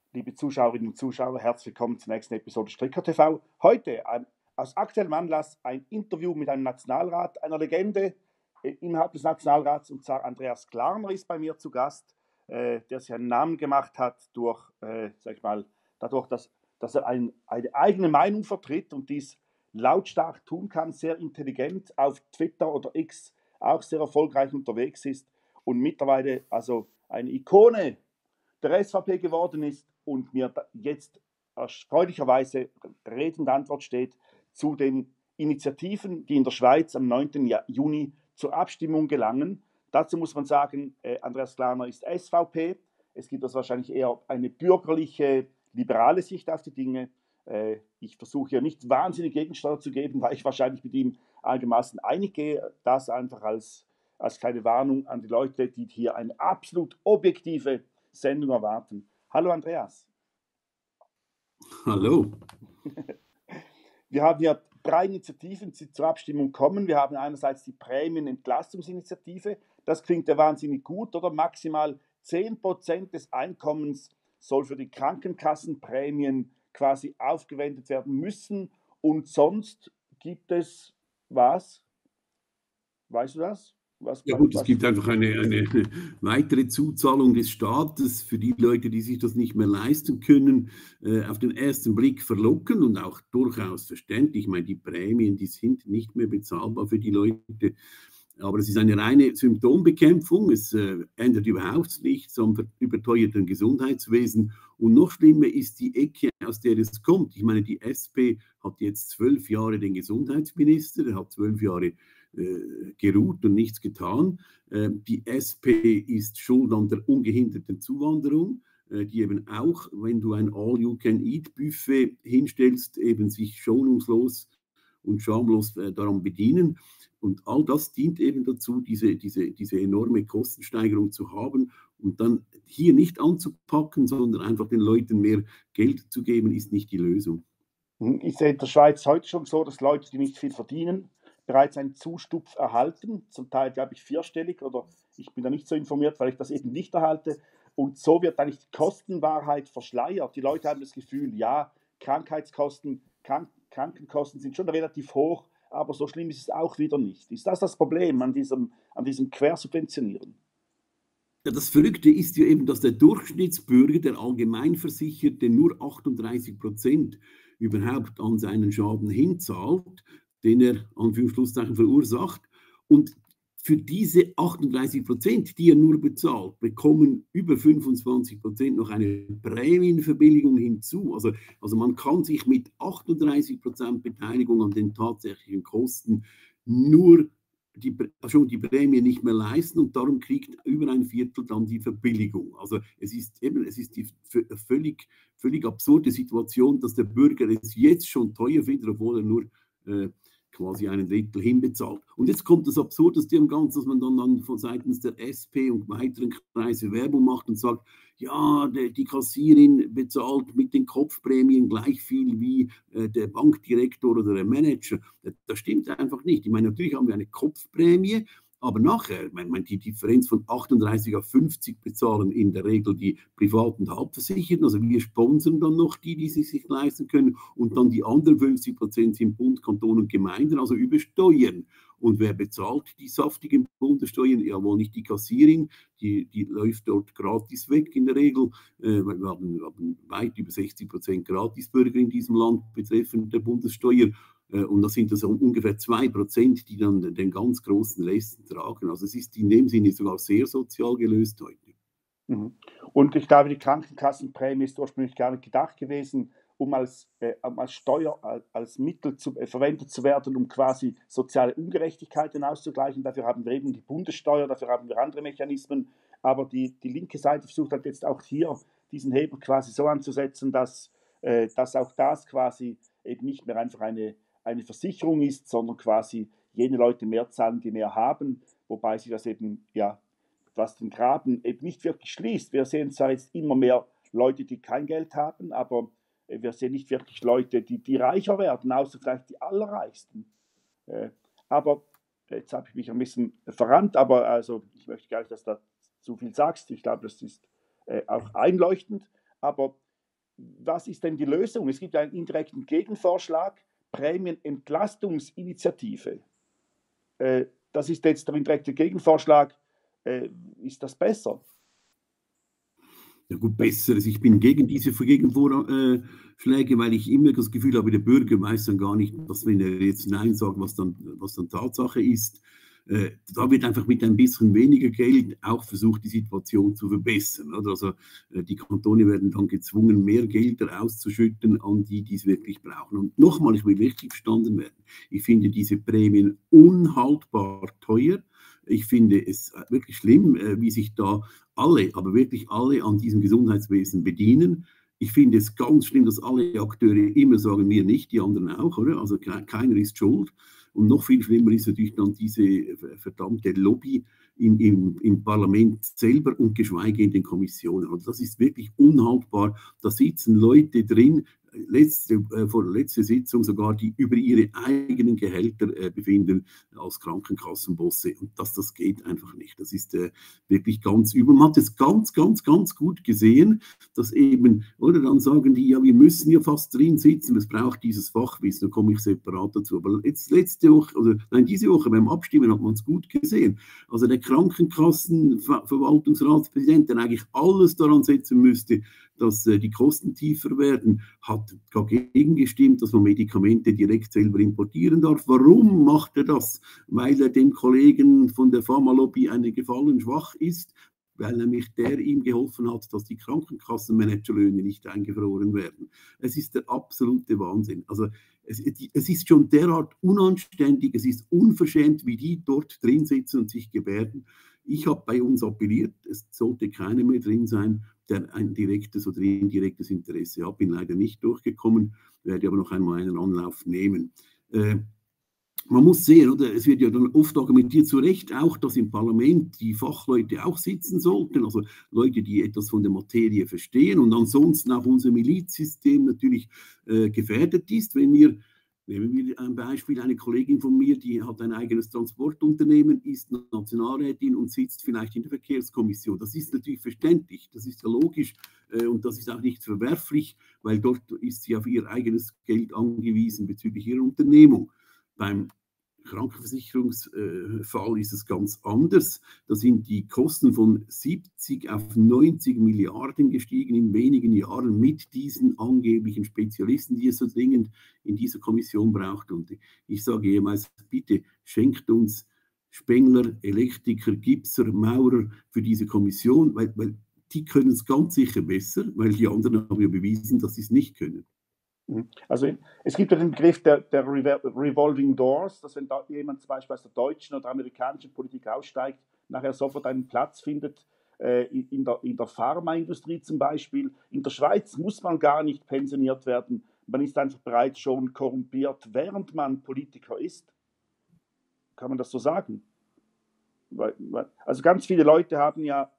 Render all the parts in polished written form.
Liebe Zuschauerinnen und Zuschauer, herzlich willkommen zur nächsten Episode Stricker TV. Heute aus aktuellem Anlass ein Interview mit einem Nationalrat, einer Legende innerhalb des Nationalrats, und zwar Andreas Glarner ist bei mir zu Gast, der sich einen Namen gemacht hat durch, sag ich mal, dadurch, dass er eine eigene Meinung vertritt und dies lautstark tun kann, sehr intelligent auf Twitter oder X auch sehr erfolgreich unterwegs ist und mittlerweile also eine Ikone der SVP geworden ist und mir jetzt erfreulicherweise Rede und Antwort steht zu den Initiativen, die in der Schweiz am 9. Juni zur Abstimmung gelangen. Dazu muss man sagen, Andreas Glarner ist SVP. Es gibt also wahrscheinlich eher eine bürgerliche, liberale Sicht auf die Dinge. Ich versuche hier nicht wahnsinnig Gegensteuer zu geben, weil ich wahrscheinlich mit ihm einigermaßen einig gehe. Das einfach als kleine Warnung an die Leute, die hier eine absolut objektive Sendung erwarten. Hallo Andreas. Hallo. Wir haben ja 3 Initiativen, die zur Abstimmung kommen. Wir haben einerseits die Prämienentlastungsinitiative. Das klingt ja wahnsinnig gut, oder? Maximal 10% des Einkommens soll für die Krankenkassenprämien quasi aufgewendet werden müssen. Und sonst gibt es was? Weißt du das? Ja gut, es gibt einfach eine weitere Zuzahlung des Staates für die Leute, die sich das nicht mehr leisten können, auf den ersten Blick verlockend und auch durchaus verständlich. Ich meine, die Prämien, die sind nicht mehr bezahlbar für die Leute, aber es ist eine reine Symptombekämpfung. Es ändert überhaupt nichts am überteuerten Gesundheitswesen. Und noch schlimmer ist die Ecke, aus der es kommt. Ich meine, die SP hat jetzt 12 Jahre den Gesundheitsminister, der hat 12 Jahre geruht und nichts getan. Die SP ist schuld an der ungehinderten Zuwanderung, die eben auch, wenn du ein All-You-Can-Eat-Buffet hinstellst, eben sich schonungslos und schamlos daran bedienen. Und all das dient eben dazu, diese enorme Kostensteigerung zu haben. Und dann hier nicht anzupacken, sondern einfach den Leuten mehr Geld zu geben, ist nicht die Lösung. Ich sehe in der Schweiz heute schon so, dass Leute, die nicht viel verdienen, bereits einen Zustupf erhalten, zum Teil, glaube ich, 4-stellig, oder ich bin da nicht so informiert, weil ich das eben nicht erhalte. Und so wird eigentlich die Kostenwahrheit verschleiert. Die Leute haben das Gefühl, ja, Krankheitskosten, Krankenkosten sind schon relativ hoch, aber so schlimm ist es auch wieder nicht. Ist das Problem an diesem Quersubventionieren? Ja, das Verrückte ist ja eben, dass der Durchschnittsbürger, der Allgemeinversicherte, nur 38% überhaupt an seinen Schaden hinzahlt, den er, Anführungszeichen, verursacht. Und für diese 38%, die er nur bezahlt, bekommen über 25% noch eine Prämienverbilligung hinzu. Also man kann sich mit 38% Beteiligung an den tatsächlichen Kosten nur die Prämie nicht mehr leisten, und darum kriegt über ein Viertel dann die Verbilligung. Also es ist die völlig absurde Situation, dass der Bürger es jetzt schon teuer findet, obwohl er nur quasi einen Drittel hinbezahlt. Und jetzt kommt das Absurdeste am Ganzen, dass man dann von seitens der SP und weiteren Kreise Werbung macht und sagt, ja, die Kassierin bezahlt mit den Kopfprämien gleich viel wie der Bankdirektor oder der Manager. Das stimmt einfach nicht. Ich meine, natürlich haben wir eine Kopfprämie, aber nachher, die Differenz von 38 auf 50 bezahlen in der Regel die privaten Halbversicherten. Also wir sponsern dann noch die sie sich leisten können, und dann die anderen 50% sind Bund, Kanton und Gemeinden, also über Steuern. Und wer bezahlt die saftigen Bundessteuern? Ja, wohl nicht die Kassierin, die läuft dort gratis weg in der Regel. Wir haben weit über 60% Gratisbürger in diesem Land betreffend der Bundessteuer. Und das sind also ungefähr 2%, die dann den ganz großen Resten tragen. Also es ist in dem Sinne sogar sehr sozial gelöst heute. Und ich glaube, die Krankenkassenprämie ist ursprünglich gar nicht gedacht gewesen, um als Steuer, als Mittel verwendet zu werden, um quasi soziale Ungerechtigkeiten auszugleichen. Dafür haben wir eben die Bundessteuer, dafür haben wir andere Mechanismen. Aber die linke Seite versucht halt jetzt auch hier diesen Hebel quasi so anzusetzen, dass auch das quasi eben nicht mehr einfach eine Versicherung ist, sondern quasi jene Leute mehr zahlen, die mehr haben, wobei sie das eben, ja, was den Graben eben nicht wirklich schließt. Wir sehen zwar jetzt immer mehr Leute, die kein Geld haben, aber wir sehen nicht wirklich Leute, die reicher werden, außer vielleicht die Allerreichsten. Aber jetzt habe ich mich ein bisschen verrannt, aber also ich möchte gar nicht, dass du da zu viel sagst. Ich glaube, das ist auch einleuchtend. Aber was ist denn die Lösung? Es gibt einen indirekten Gegenvorschlag, Prämienentlastungsinitiative. Das ist jetzt der indirekte Gegenvorschlag. Ist das besser? Ja gut, besser. Also ich bin gegen diese Gegenvorschläge, weil ich immer das Gefühl habe, der Bürger weiß dann gar nicht, dass, wenn er jetzt Nein sagt, was dann Tatsache ist. Da wird einfach mit ein bisschen weniger Geld auch versucht, die Situation zu verbessern. Oder? Also die Kantone werden dann gezwungen, mehr Gelder auszuschütten an die, die es wirklich brauchen. Und nochmal, ich will richtig verstanden werden. Ich finde diese Prämien unhaltbar teuer. Ich finde es wirklich schlimm, wie sich da alle, aber wirklich alle an diesem Gesundheitswesen bedienen. Ich finde es ganz schlimm, dass alle Akteure immer sagen, wir nicht, die anderen auch, oder? Also keiner ist schuld. Und noch viel schlimmer ist natürlich dann diese verdammte Lobby im Parlament selber und geschweige in den Kommissionen. Und das ist wirklich unhaltbar. Da sitzen Leute drin, vor der letzten Sitzung sogar, die über ihre eigenen Gehälter befinden als Krankenkassenbosse. Und das geht einfach nicht. Das ist wirklich ganz übel. Man hat es ganz gut gesehen, dass eben, oder dann sagen die, ja, wir müssen ja fast drin sitzen, es braucht dieses Fachwissen, da komme ich separat dazu. Aber jetzt diese Woche beim Abstimmen hat man es gut gesehen. Also der Krankenkassenverwaltungsratspräsident, der eigentlich alles daran setzen müsste, dass die Kosten tiefer werden, hat dagegen gestimmt, dass man Medikamente direkt selber importieren darf. Warum macht er das? Weil er dem Kollegen von der Pharmalobby einen Gefallen schwach ist, weil nämlich der ihm geholfen hat, dass die Krankenkassenmanagerlöhne nicht eingefroren werden. Es ist der absolute Wahnsinn. Also es ist schon derart unanständig, es ist unverschämt, wie die dort drin sitzen und sich gebärden. Ich habe bei uns appelliert, es sollte keiner mehr drin sein, der ein direktes oder indirektes Interesse hat. Bin leider nicht durchgekommen, werde aber noch einmal einen Anlauf nehmen. Man muss sehen, oder? Es wird ja dann oft argumentiert, zu Recht auch, dass im Parlament die Fachleute auch sitzen sollten, also Leute, die etwas von der Materie verstehen und ansonsten auch unser Milizsystem natürlich gefährdet ist, wenn wir. Nehmen wir ein Beispiel, eine Kollegin von mir, die hat ein eigenes Transportunternehmen, ist Nationalrätin und sitzt vielleicht in der Verkehrskommission. Das ist natürlich verständlich, das ist ja logisch und das ist auch nicht verwerflich, weil dort ist sie auf ihr eigenes Geld angewiesen bezüglich ihrer Unternehmung. Beim Krankenversicherungsfall ist es ganz anders. Da sind die Kosten von 70 auf 90 Milliarden gestiegen in wenigen Jahren mit diesen angeblichen Spezialisten, die es so dringend in dieser Kommission braucht. Und ich sage jemals, bitte schenkt uns Spengler, Elektriker, Gipser, Maurer für diese Kommission, weil die können es ganz sicher besser, weil die anderen haben ja bewiesen, dass sie es nicht können. Also es gibt ja den Begriff der Revolving Doors, dass wenn da jemand zum Beispiel aus der deutschen oder amerikanischen Politik aussteigt, nachher sofort einen Platz findet in der Pharmaindustrie zum Beispiel. In der Schweiz muss man gar nicht pensioniert werden. Man ist einfach bereits schon korrumpiert, während man Politiker ist. Kann man das so sagen? Also ganz viele Leute haben ja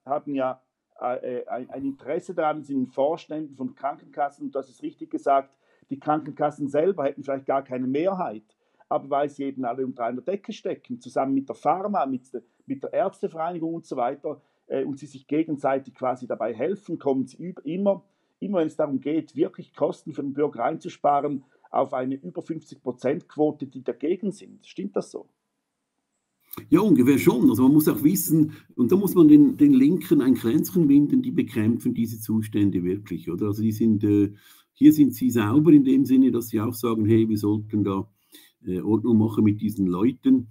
ein Interesse daran, sind in Vorständen von Krankenkassen, und das ist richtig gesagt, die Krankenkassen selber hätten vielleicht gar keine Mehrheit, aber weil sie eben alle unter einer Decke stecken, zusammen mit der Pharma, mit der Ärztevereinigung und so weiter, und sie sich gegenseitig quasi dabei helfen, kommen sie immer wenn es darum geht, wirklich Kosten für den Bürger einzusparen, auf eine über 50%-Quote, die dagegen sind. Stimmt das so? Ja, ungefähr schon. Also man muss auch wissen, und da muss man den Linken ein Kränzchen winden, die bekämpfen diese Zustände wirklich, oder? Also die sind, hier sind sie sauber in dem Sinne, dass sie auch sagen, hey, wir sollten da Ordnung machen mit diesen Leuten.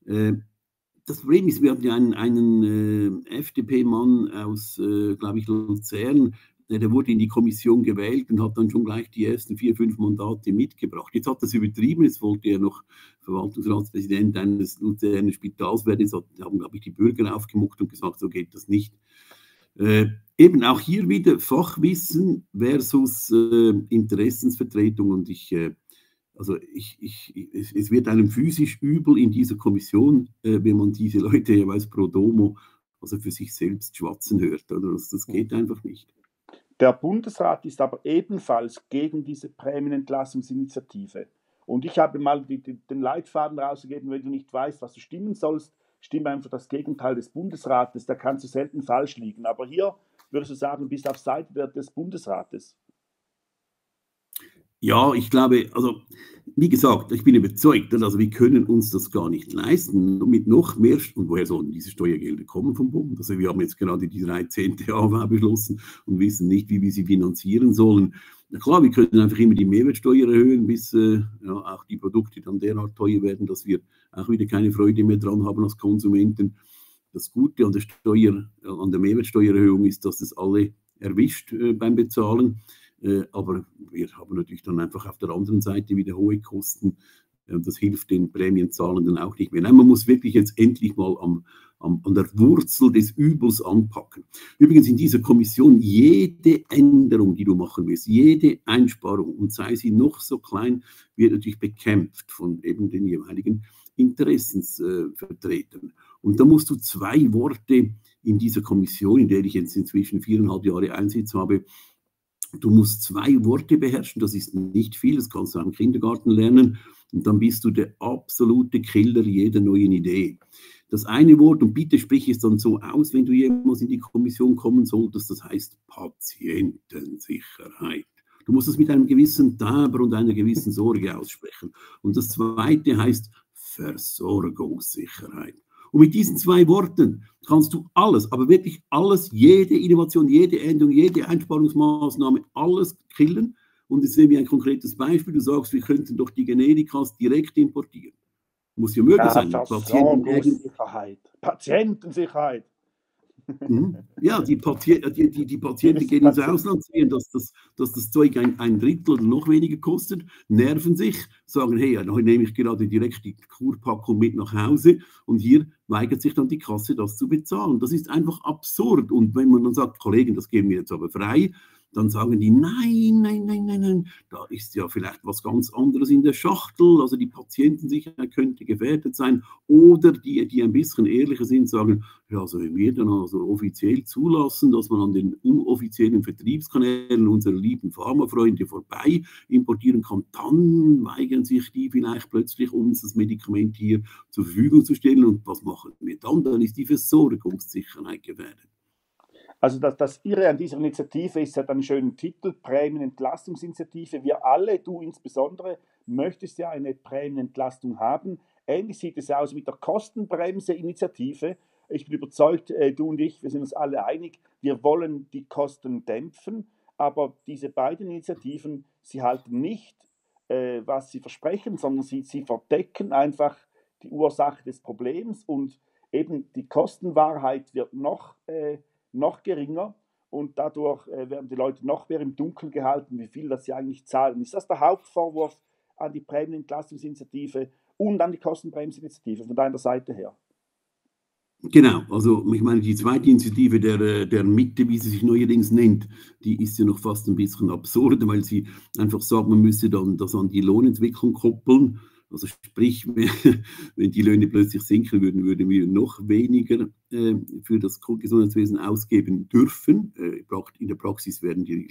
Das Problem ist, wir hatten ja einen FDP-Mann aus, glaube ich, Luzern, der wurde in die Kommission gewählt und hat dann schon gleich die ersten 4, 5 Mandate mitgebracht. Jetzt hat er es übertrieben, jetzt wollte er noch Verwaltungsratspräsident eines Luzerner Spitals werden. Jetzt haben, glaube ich, die Bürger aufgemuckt und gesagt, so geht das nicht. Eben auch hier wieder Fachwissen versus Interessensvertretung. Und es wird einem physisch übel in dieser Kommission, wenn man diese Leute jeweils pro domo, also für sich selbst schwatzen hört. Oder? Das geht einfach nicht. Der Bundesrat ist aber ebenfalls gegen diese Prämienentlassungsinitiative. Und ich habe mal den Leitfaden rausgegeben, wenn du nicht weißt, was du stimmen sollst, stimme einfach das Gegenteil des Bundesrates, da kannst du selten falsch liegen. Aber hier würdest du sagen, du bist auf Seite des Bundesrates. Ja, ich glaube, also wie gesagt, ich bin überzeugt, also wir können uns das gar nicht leisten, mit noch mehr, und woher sollen diese Steuergelder kommen vom Bund? Also wir haben jetzt gerade die 13. AV beschlossen und wissen nicht, wie wir sie finanzieren sollen. Na klar, wir können einfach immer die Mehrwertsteuer erhöhen, bis ja, auch die Produkte dann derart teuer werden, dass wir auch wieder keine Freude mehr dran haben als Konsumenten. Das Gute an der an der Mehrwertsteuererhöhung ist, dass es alle erwischt beim Bezahlen. Aber wir haben natürlich dann einfach auf der anderen Seite wieder hohe Kosten. Das hilft den Prämienzahlenden auch nicht mehr. Nein, man muss wirklich jetzt endlich mal an der Wurzel des Übels anpacken. Übrigens in dieser Kommission, jede Änderung, die du machen willst, jede Einsparung, und sei sie noch so klein, wird natürlich bekämpft von eben den jeweiligen Interessensvertretern. Und da musst du zwei Worte in dieser Kommission, in der ich jetzt inzwischen 4,5 Jahre Einsitz habe, du musst zwei Worte beherrschen, das ist nicht viel, das kannst du auch im Kindergarten lernen, und dann bist du der absolute Killer jeder neuen Idee. Das eine Wort, und bitte sprich es dann so aus, wenn du jemals in die Kommission kommen solltest, das heißt Patientensicherheit. Du musst es mit einem gewissen Timbre und einer gewissen Sorge aussprechen. Und das zweite heißt Versorgungssicherheit. Und mit diesen zwei Worten kannst du alles, aber wirklich alles, jede Innovation, jede Änderung, jede Einsparungsmaßnahme, alles killen. Und jetzt nehmen wir ein konkretes Beispiel. Du sagst, wir könnten doch die Generikas direkt importieren. Muss ja möglich sein. Versorgungssicherheit, Patientensicherheit. Ja, die Patienten gehen ins Ausland, sehen, dass das Zeug ein Drittel oder noch weniger kostet, nerven sich, sagen, hey, dann nehme ich gerade direkt die Kurpackung mit nach Hause, und hier weigert sich dann die Kasse, das zu bezahlen. Das ist einfach absurd. Und wenn man dann sagt, Kollegen, das geben wir jetzt aber frei, dann sagen die, nein, da ist ja vielleicht was ganz anderes in der Schachtel, also die Patientensicherheit könnte gefährdet sein. Oder die ein bisschen ehrlicher sind, sagen, ja, also wenn wir dann also offiziell zulassen, dass man an den unoffiziellen Vertriebskanälen unserer lieben Pharmafreunde vorbei importieren kann, dann weigern sich die vielleicht plötzlich, uns das Medikament hier zur Verfügung zu stellen. Und was machen wir dann? Dann ist die Versorgungssicherheit gefährdet. Also das Irre an dieser Initiative ist, hat einen schönen Titel, Prämienentlastungsinitiative. Wir alle, du insbesondere, möchtest ja eine Prämienentlastung haben. Ähnlich sieht es aus mit der Kostenbremse-Initiative. Ich bin überzeugt, du und ich, wir sind uns alle einig, wir wollen die Kosten dämpfen, aber diese beiden Initiativen, sie halten nicht, was sie versprechen, sondern sie verdecken einfach die Ursache des Problems, und eben die Kostenwahrheit wird noch geringer, und dadurch werden die Leute noch mehr im Dunkeln gehalten, wie viel das sie eigentlich zahlen. Ist das der Hauptvorwurf an die Prämienentlastungsinitiative und an die Kostenbremsinitiative von deiner Seite her? Genau, also ich meine, die zweite Initiative der Mitte, wie sie sich neuerdings nennt, die ist ja noch fast ein bisschen absurd, weil sie einfach sagt, man müsse dann das an die Lohnentwicklung koppeln. Also sprich, wenn die Löhne plötzlich sinken würden, würden wir noch weniger für das Gesundheitswesen ausgeben dürfen. In der Praxis werden die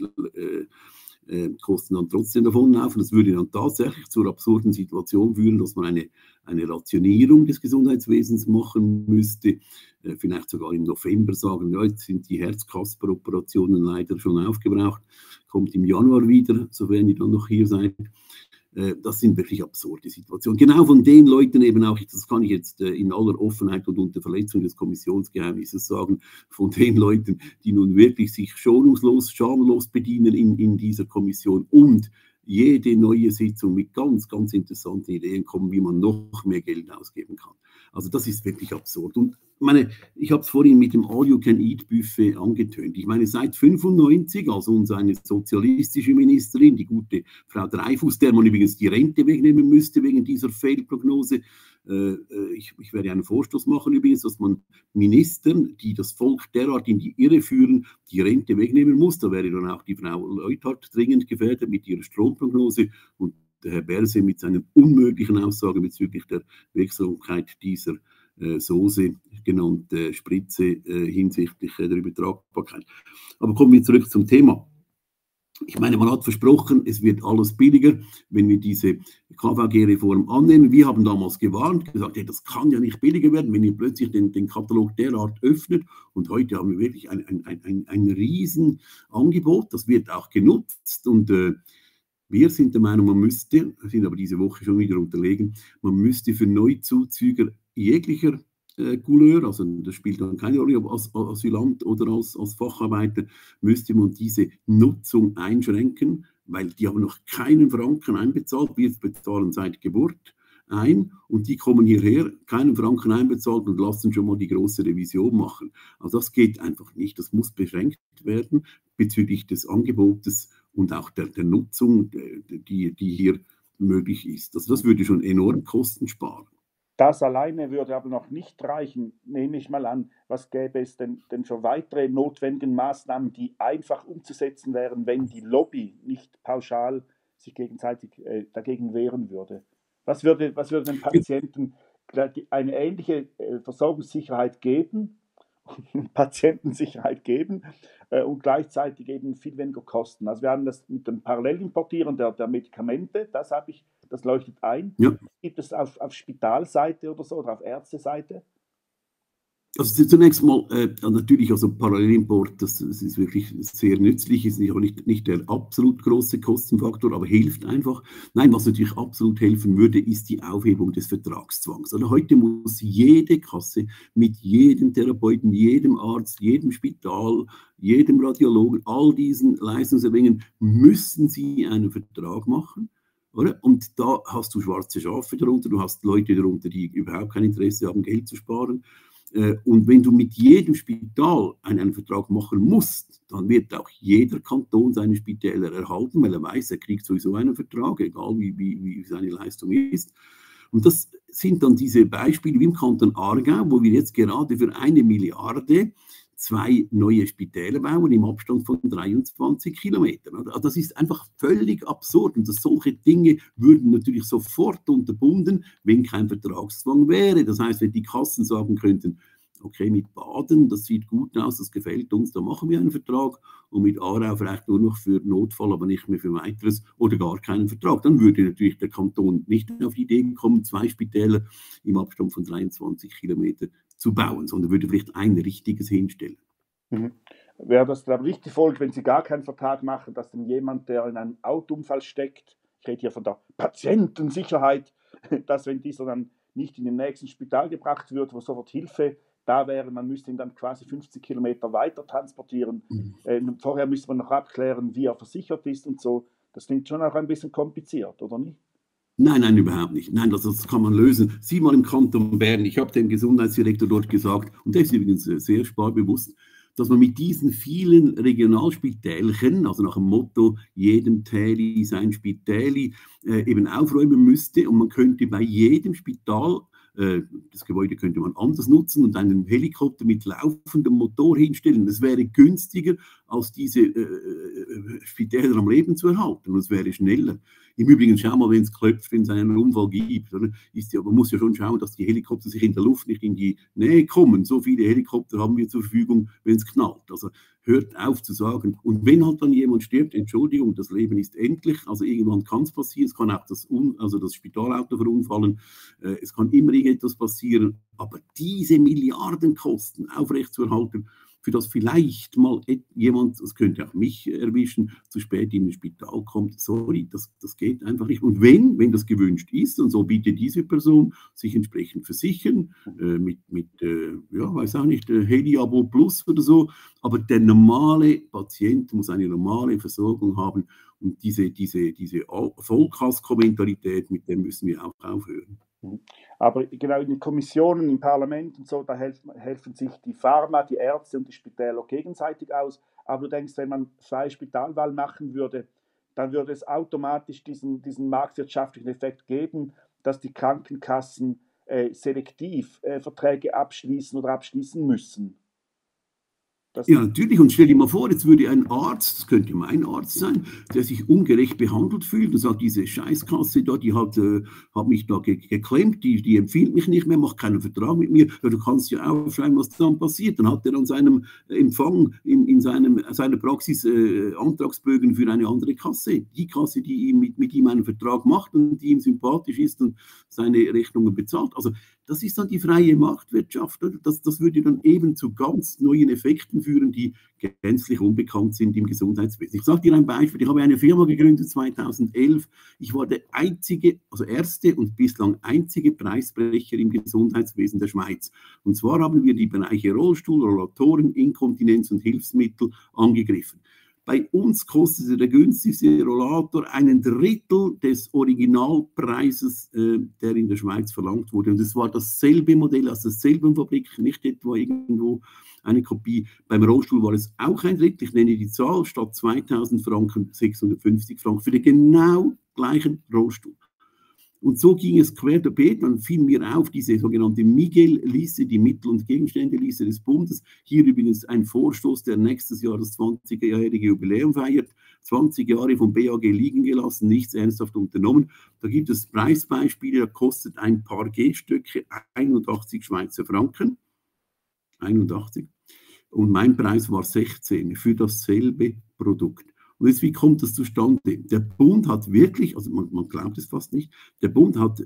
Kosten dann trotzdem davonlaufen. Das würde dann tatsächlich zur absurden Situation führen, dass man eine Rationierung des Gesundheitswesens machen müsste. Vielleicht sogar im November sagen, ja, jetzt sind die Herzkasper-Operationen leider schon aufgebraucht, kommt im Januar wieder, sofern ihr dann noch hier seid. Das sind wirklich absurde Situationen. Genau von den Leuten eben auch, das kann ich jetzt in aller Offenheit und unter Verletzung des Kommissionsgeheimnisses sagen, von den Leuten, die nun wirklich sich schonungslos, schamlos bedienen in dieser Kommission und jede neue Sitzung mit ganz, ganz interessanten Ideen kommen, wie man noch mehr Geld ausgeben kann. Also das ist wirklich absurd. Und ich habe es vorhin mit dem All-You-Can-Eat-Buffet angetönt. Ich meine, seit 1995, als uns eine sozialistische Ministerin, die gute Frau Dreyfus, der man übrigens die Rente wegnehmen müsste wegen dieser Fehlprognose, ich werde einen Vorstoß machen übrigens, dass man Ministern, die das Volk derart in die Irre führen, die Rente wegnehmen muss. Da wäre dann auch die Frau Leuthard dringend gefährdet mit ihrer Stromprognose und der Herr Berse mit seinen unmöglichen Aussagen bezüglich der Wirksamkeit dieser Soße genannte Spritze hinsichtlich der Übertragbarkeit. Aber kommen wir zurück zum Thema. Ich meine, man hat versprochen, es wird alles billiger, wenn wir diese KVG-Reform annehmen. Wir haben damals gewarnt, gesagt, hey, das kann ja nicht billiger werden, wenn ihr plötzlich den Katalog derart öffnet. Und heute haben wir wirklich ein Riesenangebot, das wird auch genutzt. Und Wir sind der Meinung, man müsste, sind aber diese Woche schon wieder unterlegen, man müsste für Neuzuzüger jeglicher Couleur, also das spielt dann keine Rolle, ob als Asylant oder als Facharbeiter, müsste man diese Nutzung einschränken, weil die haben noch keinen Franken einbezahlt, wir bezahlen seit Geburt ein und die kommen hierher, keinen Franken einbezahlt und lassen schon mal die große Revision machen. Also das geht einfach nicht, das muss beschränkt werden bezüglich des Angebotes und auch der Nutzung, die hier möglich ist. Also das würde schon enorm Kosten sparen. Das alleine würde aber noch nicht reichen, nehme ich mal an. Was gäbe es denn für weitere notwendige Maßnahmen, die einfach umzusetzen wären, wenn die Lobby nicht pauschal sich gegenseitig dagegen wehren würde? Was würde den Patienten eine ähnliche Versorgungssicherheit geben, Patientensicherheit geben und gleichzeitig eben viel weniger Kosten? Also wir haben das mit dem Parallelimportieren der Medikamente, das leuchtet ein. Ja. Gibt es auf Spitalseite oder so oder auf Ärzteseite? Also zunächst mal natürlich, also Parallelimport, das ist wirklich sehr nützlich, ist nicht der absolut große Kostenfaktor, aber hilft einfach. Nein, was natürlich absolut helfen würde, ist die Aufhebung des Vertragszwangs. Also heute muss jede Kasse mit jedem Therapeuten, jedem Arzt, jedem Spital, jedem Radiologen, all diesen Leistungserbringern, müssen sie einen Vertrag machen. Oder? Und da hast du schwarze Schafe darunter, du hast Leute darunter, die überhaupt kein Interesse haben, Geld zu sparen. Und wenn du mit jedem Spital einen Vertrag machen musst, dann wird auch jeder Kanton seine Spitäler erhalten, weil er weiß, er kriegt sowieso einen Vertrag, egal wie seine Leistung ist. Und das sind dann diese Beispiele wie im Kanton Aargau, wo wir jetzt gerade für 1 Milliarde 2 neue Spitäler bauen im Abstand von 23 Kilometern. Also das ist einfach völlig absurd und solche Dinge würden natürlich sofort unterbunden, wenn kein Vertragszwang wäre. Das heißt, wenn die Kassen sagen könnten, okay, mit Baden, das sieht gut aus, das gefällt uns, da machen wir einen Vertrag und mit Aarau vielleicht nur noch für Notfall, aber nicht mehr für weiteres oder gar keinen Vertrag. Dann würde natürlich der Kanton nicht auf die Idee kommen, 2 Spitäler im Abstand von 23 Kilometern zu bauen, sondern würde vielleicht ein richtiges hinstellen. Wäre das, glaube ich, nicht die Folge, wenn Sie gar keinen Vertrag machen, dass dann jemand, der in einem Autounfall steckt, ich rede hier von der Patientensicherheit, dass wenn dieser dann nicht in den nächsten Spital gebracht wird, wo sofort Hilfe da wäre, man müsste ihn dann quasi 50 Kilometer weiter transportieren. Vorher müsste man noch abklären, wie er versichert ist und so. Das klingt schon auch ein bisschen kompliziert, oder nicht? Nein, überhaupt nicht. Nein, das kann man lösen. Sieh mal im Kanton Bern, ich habe dem Gesundheitsdirektor dort gesagt, und der ist übrigens sehr sparbewusst, dass man mit diesen vielen Regionalspitälchen, also nach dem Motto, jedem Täli sein Spitäli, eben aufräumen müsste und man könnte bei jedem Spital, das Gebäude könnte man anders nutzen und einen Helikopter mit laufendem Motor hinstellen. Das wäre günstiger, als diese Spitäler am Leben zu erhalten und es wäre schneller. Im Übrigen, schau mal, wenn es klopft, wenn es einen Unfall gibt, oder? Man muss ja schon schauen, dass die Helikopter sich in der Luft nicht in die Nähe kommen. So viele Helikopter haben wir zur Verfügung, wenn es knallt. Also hört auf zu sagen. Und wenn halt dann jemand stirbt, Entschuldigung, das Leben ist endlich, also irgendwann kann es passieren, es kann auch das Spitalauto verunfallen, es kann immer irgendetwas passieren, aber diese Milliardenkosten aufrechtzuerhalten, für das vielleicht mal jemand, das könnte auch mich erwischen, zu spät in ein Spital kommt, sorry, das geht einfach nicht. Und wenn das gewünscht ist, und so bietet diese Person sich entsprechend versichern, weiß auch nicht, Heliabo Plus oder so, aber der normale Patient muss eine normale Versorgung haben und diese Vollkasko-Mentalität, mit der müssen wir auch aufhören. Aber genau in den Kommissionen, im Parlament und so, da helfen sich die Pharma, die Ärzte und die Spitäler gegenseitig aus. Aber du denkst, wenn man freie Spitalwahl machen würde, dann würde es automatisch diesen marktwirtschaftlichen Effekt geben, dass die Krankenkassen selektiv Verträge abschließen oder abschließen müssen. Ja, natürlich. Und stell dir mal vor, jetzt würde ein Arzt, das könnte mein Arzt sein, der sich ungerecht behandelt fühlt und sagt, diese Scheißkasse da, die hat mich da geklemmt, die empfiehlt mich nicht mehr, macht keinen Vertrag mit mir. Ja, du kannst ja aufschreiben, was dann passiert. Dann hat er an seinem Empfang in seiner Praxis Antragsbögen für eine andere Kasse. Die Kasse, die mit ihm einen Vertrag macht und die ihm sympathisch ist und seine Rechnungen bezahlt. Also das ist dann die freie Marktwirtschaft. Das würde dann eben zu ganz neuen Effekten führen, die gänzlich unbekannt sind im Gesundheitswesen. Ich sage dir ein Beispiel. Ich habe eine Firma gegründet 2011. Ich war der erste und bislang einzige Preisbrecher im Gesundheitswesen der Schweiz. Und zwar haben wir die Bereiche Rollstuhl, Rollatoren, Inkontinenz und Hilfsmittel angegriffen. Bei uns kostete der günstigste Rollator einen Drittel des Originalpreises, der in der Schweiz verlangt wurde. Und es war dasselbe Modell aus derselben Fabrik, nicht etwa irgendwo eine Kopie. Beim Rollstuhl war es auch ein Drittel. Ich nenne die Zahl, statt 2000 Franken 650 Franken für den genau gleichen Rollstuhl. Und so ging es querbeet, dann fiel mir auf diese sogenannte Miguel-Liste, die Mittel- und Gegenstände-Liste des Bundes. Hier übrigens ein Vorstoß, der nächstes Jahr das 20-jährige Jubiläum feiert. 20 Jahre vom BAG liegen gelassen, nichts ernsthaft unternommen. Da gibt es Preisbeispiele, da kostet ein Paar Gehstöcke 81 Schweizer Franken. 81. Und mein Preis war 16 für dasselbe Produkt. Und jetzt, wie kommt das zustande? Der Bund hat wirklich, also man glaubt es fast nicht, der Bund hat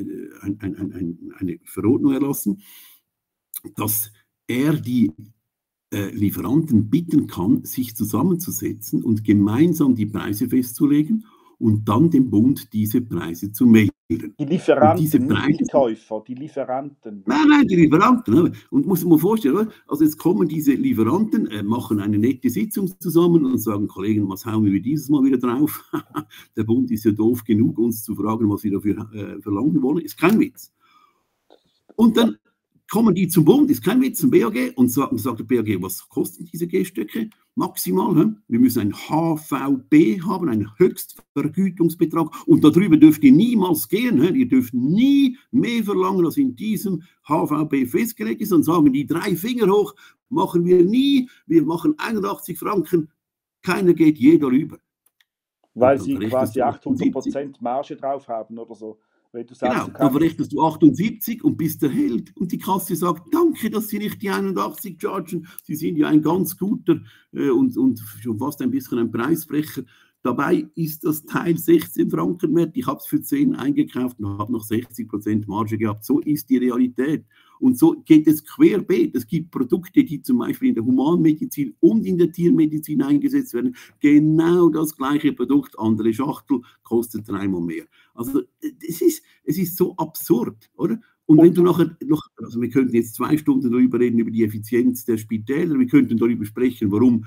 eine Verordnung erlassen, dass er die Lieferanten bitten kann, sich zusammenzusetzen und gemeinsam die Preise festzulegen und dann dem Bund diese Preise zu melden. Die Lieferanten, nicht die Käufer, die Lieferanten. Nein, die Lieferanten. Und muss man vorstellen, oder? Also jetzt kommen diese Lieferanten, machen eine nette Sitzung zusammen und sagen, Kollegen, was hauen wir dieses Mal wieder drauf? Der Bund ist ja doof genug, uns zu fragen, was wir dafür verlangen wollen. Ist kein Witz. Und dann kommen die zum Bund, ist kein Witz, zum BAG, und sagt der BAG, was kosten diese Gehstöcke maximal? Wir müssen ein HVB haben, einen Höchstvergütungsbetrag, und darüber dürft ihr niemals gehen. Ihr dürft nie mehr verlangen, als in diesem HVB festgelegt ist. Dann sagen die 3 Finger hoch, machen wir nie, wir machen 81 Franken, keiner geht je darüber. Weil sie quasi 800% Marge drauf haben oder so. Wenn du sagst, genau, dann verrechnest du 78 und bist der Held. Und die Kasse sagt, danke, dass Sie nicht die 81 chargen. Sie sind ja ein ganz guter und schon fast ein bisschen ein Preisbrecher. Dabei ist das Teil 16 Franken wert. Ich habe es für 10 eingekauft und habe noch 60% Marge gehabt. So ist die Realität. Und so geht es querbeet. Es gibt Produkte, die zum Beispiel in der Humanmedizin und in der Tiermedizin eingesetzt werden. Genau das gleiche Produkt, andere Schachtel, kostet 3-mal mehr. Also es ist so absurd, oder? Und wenn du nachher also wir könnten jetzt 2 Stunden darüber reden, über die Effizienz der Spitäler, wir könnten darüber sprechen, warum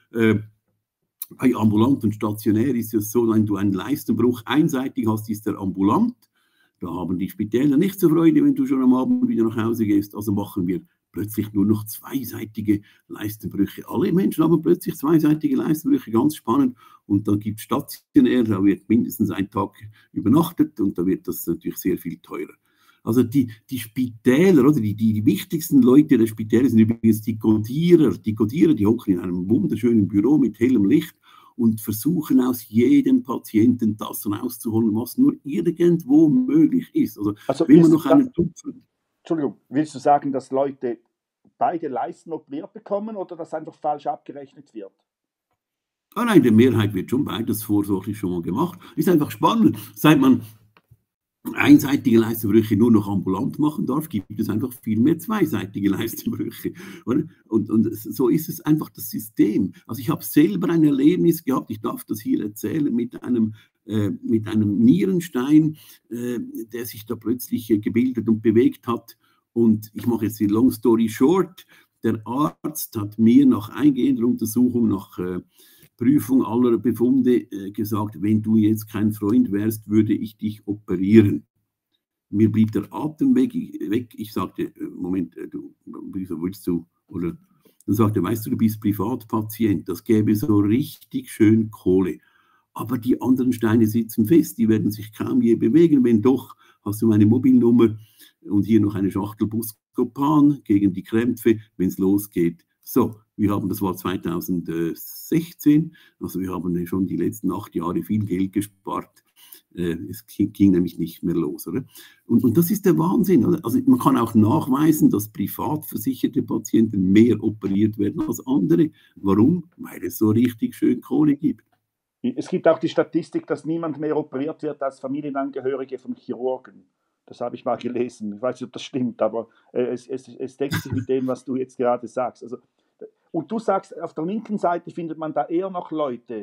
bei ambulant und stationär ist es so, wenn du einen Leistenbruch einseitig hast, ist der ambulant. Da haben die Spitäler nicht so Freude, wenn du schon am Abend wieder nach Hause gehst. Also machen wir plötzlich nur noch zweiseitige Leistenbrüche. Alle Menschen haben plötzlich zweiseitige Leistenbrüche, ganz spannend. Und dann gibt es stationär, da wird mindestens ein Tag übernachtet und da wird das natürlich sehr viel teurer. Also die Spitäler, oder die wichtigsten Leute der Spitäler sind übrigens die Codierer. Die Codierer, die hocken in einem wunderschönen Büro mit hellem Licht und versuchen aus jedem Patienten das rauszuholen, was nur irgendwo möglich ist. Also wenn man noch einen Entschuldigung, willst du sagen, dass Leute beide Leisten operiert bekommen oder dass einfach falsch abgerechnet wird? Ah nein, der Mehrheit wird schon beides vorsorglich schon mal gemacht. Ist einfach spannend. Seit man einseitige Leistenbrüche nur noch ambulant machen darf, gibt es einfach viel mehr zweiseitige Leistenbrüche. Und so ist es einfach das System. Also ich habe selber ein Erlebnis gehabt, ich darf das hier erzählen, mit einem Nierenstein, der sich da plötzlich gebildet und bewegt hat. Und ich mache jetzt die Long Story Short, der Arzt hat mir nach eingehender Untersuchung, nach Prüfung aller Befunde gesagt, wenn du jetzt kein Freund wärst, würde ich dich operieren. Mir blieb der Atem weg. Ich sagte, Moment, wieso willst du? Oder dann sagte er, weißt du, du bist Privatpatient, das gäbe so richtig schön Kohle. Aber die anderen Steine sitzen fest, die werden sich kaum je bewegen. Wenn doch, hast du meine Mobilnummer und hier noch eine Schachtel Buscopan gegen die Krämpfe, wenn es losgeht. So, wir haben, das war 2016, also wir haben schon die letzten 8 Jahre viel Geld gespart. Es ging nämlich nicht mehr los. Oder? Und das ist der Wahnsinn. Oder? Also man kann auch nachweisen, dass privat versicherte Patienten mehr operiert werden als andere. Warum? Weil es so richtig schön Kohle gibt. Es gibt auch die Statistik, dass niemand mehr operiert wird als Familienangehörige von Chirurgen. Das habe ich mal gelesen. Ich weiß nicht, ob das stimmt, aber es deckt sich mit dem, was du jetzt gerade sagst. Also, und du sagst, auf der linken Seite findet man da eher noch Leute,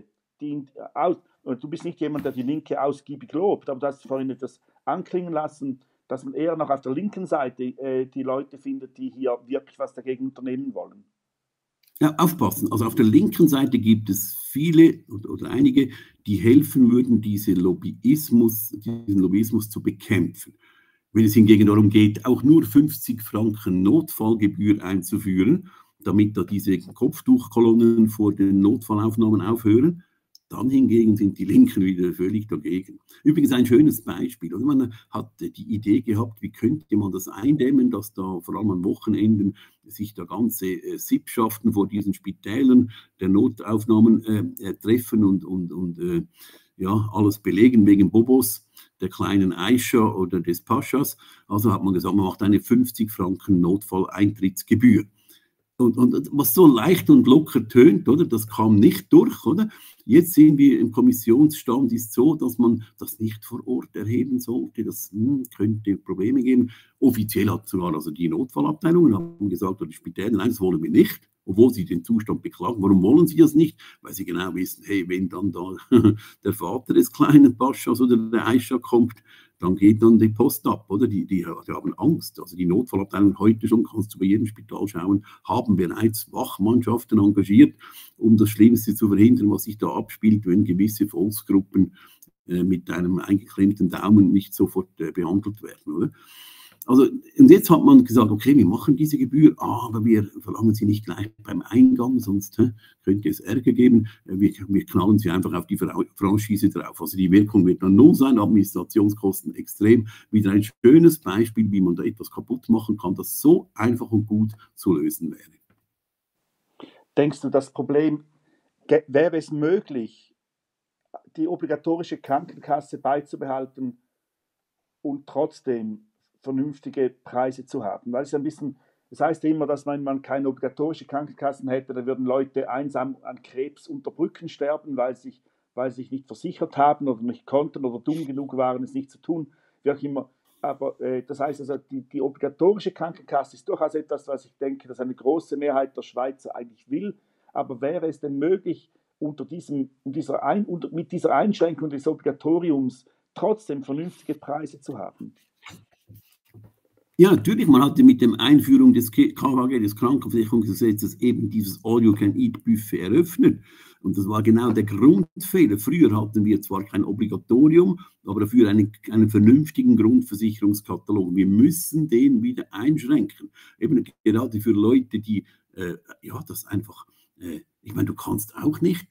du bist nicht jemand, der die Linke ausgiebig lobt, aber du hast vorhin etwas anklingen lassen, dass man eher noch auf der linken Seite die Leute findet, die hier wirklich was dagegen unternehmen wollen. Ja, aufpassen. Also auf der linken Seite gibt es viele oder einige, die helfen würden, diesen Lobbyismus zu bekämpfen. Wenn es hingegen darum geht, auch nur 50 Franken Notfallgebühr einzuführen, damit da diese Kopftuchkolonnen vor den Notfallaufnahmen aufhören, dann hingegen sind die Linken wieder völlig dagegen. Übrigens ein schönes Beispiel. Also man hat die Idee gehabt, wie könnte man das eindämmen, dass da vor allem an Wochenenden sich da ganze Sippschaften vor diesen Spitälern der Notaufnahmen treffen und ja, alles belegen wegen Bobos, der kleinen Aisha oder des Paschas. Also hat man gesagt, man macht eine 50 Franken Notfalleintrittsgebühr. Und was so leicht und locker tönt, oder, das kam nicht durch, oder? Jetzt sehen wir im Kommissionsstand ist so, dass man das nicht vor Ort erheben sollte. Das könnte Probleme geben. Offiziell hat sogar also die Notfallabteilungen haben gesagt, oder die Spitäler, nein, das wollen wir nicht, obwohl sie den Zustand beklagen. Warum wollen sie das nicht? Weil sie genau wissen, hey, wenn dann da der Vater des kleinen Paschas oder der Aisha kommt, dann geht dann die Post ab, oder? Die haben Angst. Also die Notfallabteilung heute schon, kannst du bei jedem Spital schauen, haben bereits Wachmannschaften engagiert, um das Schlimmste zu verhindern, was sich da abspielt, wenn gewisse Volksgruppen mit einem eingeklemmten Daumen nicht sofort behandelt werden, oder? Also, und jetzt hat man gesagt, okay, wir machen diese Gebühr, aber wir verlangen sie nicht gleich beim Eingang, sonst könnte es Ärger geben. Wir knallen sie einfach auf die Franchise drauf. Also die Wirkung wird dann null sein, Administrationskosten extrem. Wieder ein schönes Beispiel, wie man da etwas kaputt machen kann, das so einfach und gut zu lösen wäre. Denkst du, das Problem, wäre es möglich, die obligatorische Krankenkasse beizubehalten und trotzdem vernünftige Preise zu haben? Weil es ein bisschen, das heißt immer, dass man keine obligatorische Krankenkassen hätte, da würden Leute einsam an Krebs unter Brücken sterben, weil sie sich nicht versichert haben oder nicht konnten oder dumm genug waren, es nicht zu tun, wie auch immer. Aber das heißt also, die obligatorische Krankenkasse ist durchaus etwas, was ich denke, dass eine große Mehrheit der Schweizer eigentlich will. Aber wäre es denn möglich, mit dieser Einschränkung des Obligatoriums trotzdem vernünftige Preise zu haben? Ja, natürlich, man hatte mit der Einführung des KVG, des Krankenversicherungsgesetzes, eben dieses All-You-Can-Eat-Buffet eröffnet. Und das war genau der Grundfehler. Früher hatten wir zwar kein Obligatorium, aber dafür einen vernünftigen Grundversicherungskatalog. Wir müssen den wieder einschränken. Eben gerade für Leute, die das einfach... ich meine, du kannst auch nicht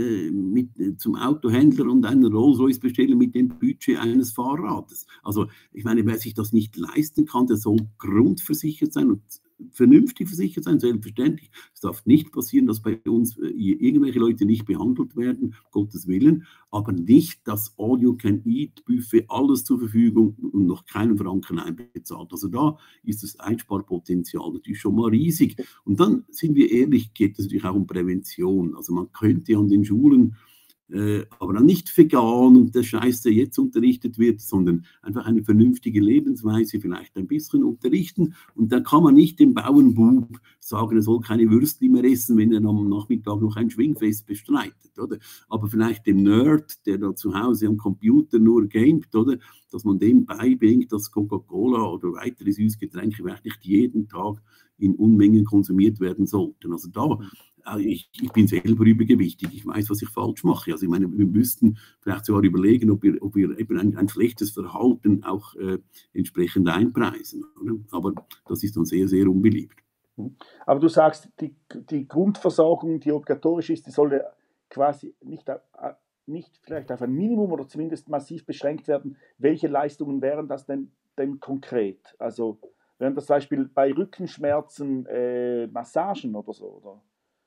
zum Autohändler und einen Rolls-Royce bestellen mit dem Budget eines Fahrrades. Also ich meine, wer sich das nicht leisten kann, der soll grundversichert sein und vernünftig versichert sein, selbstverständlich. Es darf nicht passieren, dass bei uns irgendwelche Leute nicht behandelt werden, Gottes Willen, aber nicht das All-You-Can-Eat-Buffet, alles zur Verfügung und noch keinen Franken einbezahlt. Also da ist das Einsparpotenzial natürlich schon mal riesig. Und dann, sind wir ehrlich, geht es natürlich auch um Prävention. Also man könnte an den Schulen aber dann nicht vegan und der Scheiß, der jetzt unterrichtet wird, sondern einfach eine vernünftige Lebensweise vielleicht ein bisschen unterrichten. Und dann kann man nicht dem Bauernbub sagen, er soll keine Würstchen mehr essen, wenn er am Nachmittag noch ein Schwingfest bestreitet, oder? Aber vielleicht dem Nerd, der da zu Hause am Computer nur gamet, oder? Dass man dem beibringt, dass Coca-Cola oder weitere Süßgetränke wirklich jeden Tag in Unmengen konsumiert werden sollten. Also da, ich bin selber übergewichtig, ich weiß, was ich falsch mache. Also ich meine, wir müssten vielleicht sogar überlegen, ob wir eben ein schlechtes Verhalten auch entsprechend einpreisen. Oder? Aber das ist dann sehr, sehr unbeliebt. Aber du sagst, die Grundversorgung, die obligatorisch ist, die sollte quasi nicht vielleicht auf ein Minimum oder zumindest massiv beschränkt werden. Welche Leistungen wären das denn konkret? Also wären das zum Beispiel bei Rückenschmerzen Massagen oder so? Oder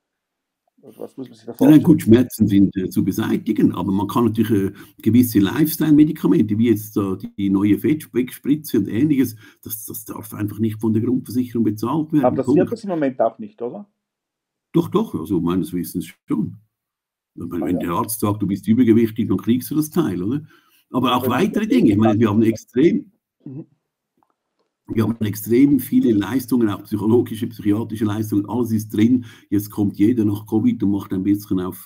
was muss man sich da vorstellen? Ja, gut, Schmerzen sind zu beseitigen, aber man kann natürlich gewisse Lifestyle-Medikamente, wie jetzt die neue Fettspritze und ähnliches, das darf einfach nicht von der Grundversicherung bezahlt werden. Aber das wird das im Moment auch nicht, oder? Doch, also meines Wissens schon. Wenn der Arzt sagt, du bist übergewichtig, dann kriegst du das Teil, oder? Aber auch weitere Dinge. Ich meine, wir haben extrem... Wir haben extrem viele Leistungen, auch psychologische, psychiatrische Leistungen, alles ist drin. Jetzt kommt jeder nach Covid und macht ein bisschen auf